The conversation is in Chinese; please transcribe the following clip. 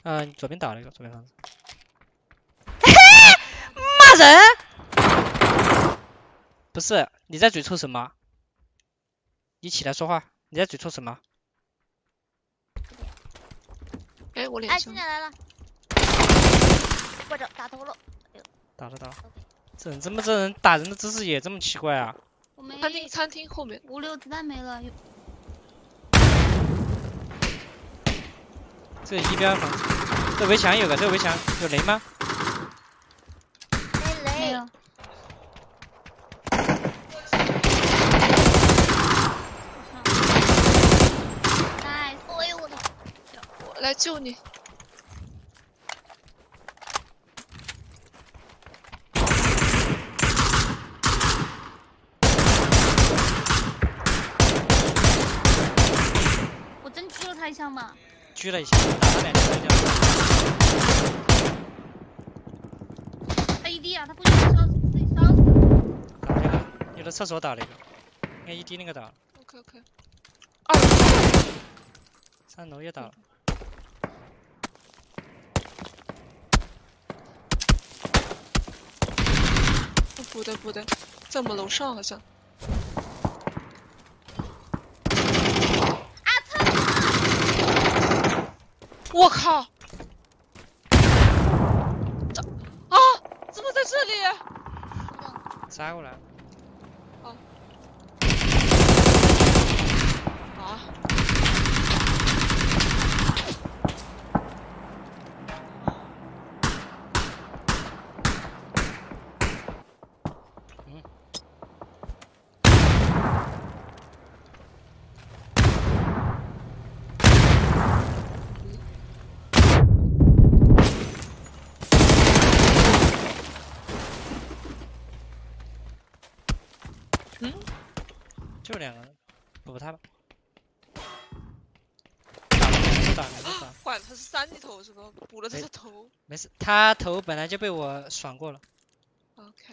你左边打了一个，左边房子。骂人！不是，你在嘴臭什么？你起来说话，你在嘴臭什么？ 哎，我脸哎， 上。 进来了，或者打头了。 打了。这人打人的姿势也这么奇怪啊？ 我没。 餐厅后面 5、6子弹没了。 这一边房子，这围墙有个，这围墙有雷吗？ 没雷。没有。nice。哎呦我的！ 我来救你。 我真狙了他一枪吗？ 狙了一下，打了2枪3枪。 他ED啊，他估计自己烧死。 打了一个，有的厕所打了一个，应该ED那个打了。 OK。2 3楼也打了。 不对，在我们楼上好像。 啊！操！ 我靠！怎么在这里？ 杀过来。就2个人，补他吧。打。 管他是3级头是吧？补了他的头。 没事，他头本来就被我爽过了。 OK。